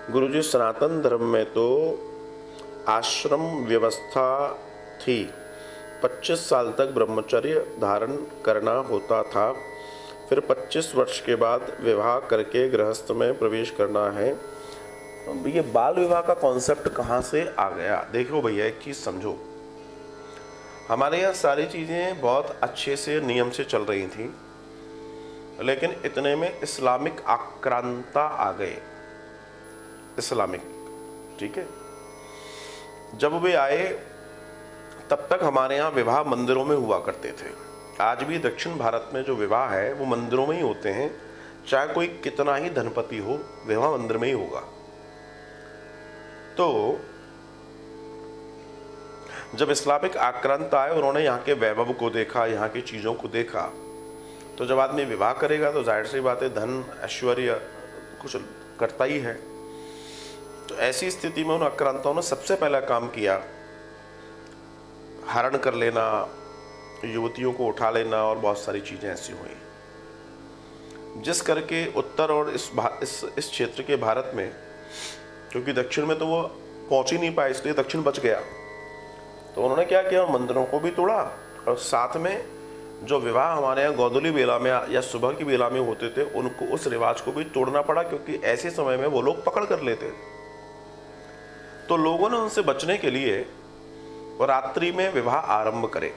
गुरुजी, सनातन धर्म में तो आश्रम व्यवस्था थी। 25 साल तक ब्रह्मचर्य धारण करना होता था, फिर 25 वर्ष के बाद विवाह करके गृहस्थ में प्रवेश करना है। ये बाल विवाह का कॉन्सेप्ट कहाँ से आ गया? देखो भैया, एक चीज़ समझो, हमारे यहाँ सारी चीज़ें बहुत अच्छे से नियम से चल रही थी, लेकिन इतने में इस्लामिक आक्रांता आ गए। इस्लामिक, ठीक है, जब वे आए तब तक हमारे यहाँ विवाह मंदिरों में हुआ करते थे। आज भी दक्षिण भारत में जो विवाह है वो मंदिरों में ही होते हैं, चाहे कोई कितना ही धनपति हो, विवाह मंदिर में ही होगा। तो जब इस्लामिक आक्रांत आए, उन्होंने यहाँ के वैभव को देखा, यहाँ की चीज़ों को देखा, तो जब आदमी विवाह करेगा तो जाहिर सी बात है धन ऐश्वर्य कुछ करता ही है। तो ऐसी स्थिति में उन आक्रांताओं ने सबसे पहला काम किया, हरण कर लेना, युवतियों को उठा लेना और बहुत सारी चीज़ें ऐसी हुई, जिस करके उत्तर और इस क्षेत्र के भारत में, क्योंकि दक्षिण में तो वो पहुंच ही नहीं पाए, इसलिए दक्षिण बच गया। तो उन्होंने क्या किया, मंदिरों को भी तोड़ा और साथ में जो विवाह हमारे यहाँ गोधूली बेला में या सुबह की बेला में होते थे, उनको उस रिवाज को भी तोड़ना पड़ा, क्योंकि ऐसे समय में वो लोग पकड़ कर लेते। तो लोगों ने उनसे बचने के लिए रात्रि में विवाह आरंभ करे।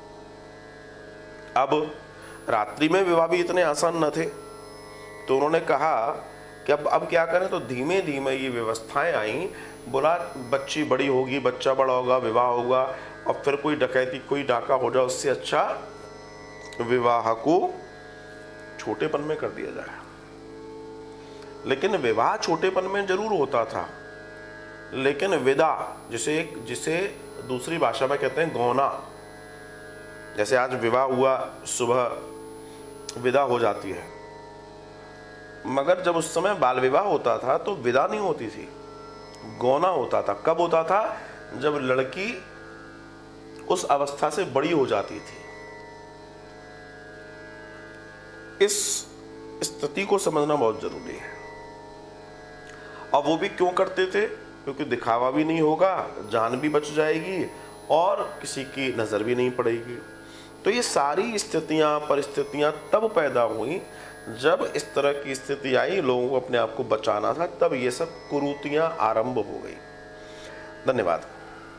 अब रात्रि में विवाह भी इतने आसान न थे, तो उन्होंने कहा कि अब क्या करें। तो धीमे धीमे ये व्यवस्थाएं आई। बोला बच्ची बड़ी होगी, बच्चा बड़ा होगा, विवाह होगा, और फिर कोई डकैती, कोई डाका हो जाए, उससे अच्छा विवाह को छोटेपन में कर दिया जाए। लेकिन विवाह छोटेपन में जरूर होता था, लेकिन विदा, जिसे दूसरी भाषा में कहते हैं गौना, जैसे आज विवाह हुआ, सुबह विदा हो जाती है, मगर जब उस समय बाल विवाह होता था तो विदा नहीं होती थी, गौना होता था। कब होता था? जब लड़की उस अवस्था से बड़ी हो जाती थी। इस स्थिति को समझना बहुत जरूरी है। और वो भी क्यों करते थे? क्योंकि दिखावा भी नहीं होगा, जान भी बच जाएगी और किसी की नजर भी नहीं पड़ेगी। तो ये सारी स्थितियां, परिस्थितियां तब पैदा हुई जब इस तरह की स्थिति आई, लोगों को अपने आप को बचाना था, तब ये सब कुरीतियां आरंभ हो गई। धन्यवाद।